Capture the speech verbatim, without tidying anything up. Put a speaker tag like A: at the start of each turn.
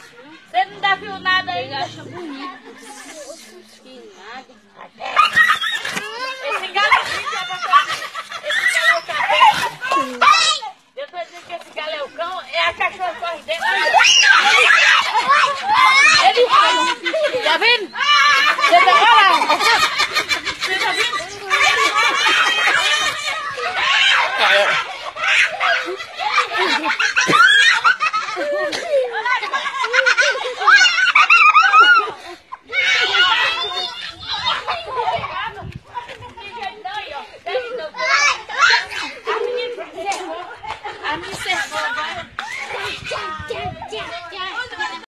A: Você não dá viu nada aí?
B: Ele acha bonito. Que nada.
A: Esse galo é filho, esse galo é o cabelo. Eu tô dizendo que esse galo é o cão, é a cachorra corre dentro.